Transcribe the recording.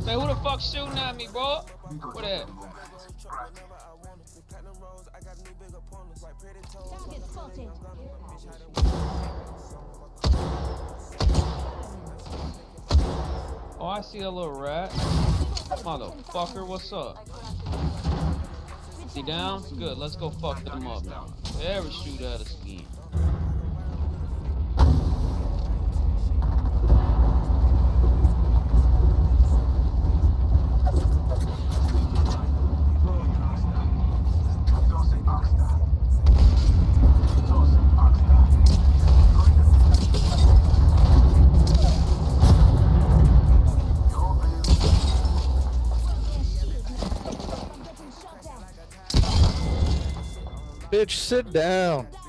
Man, who the fuck shooting at me, bro? What that? Oh, I see a little rat. Motherfucker, what's up? He down? Good, let's go fuck them up now. Ever shoot at us again. Bitch, sit down.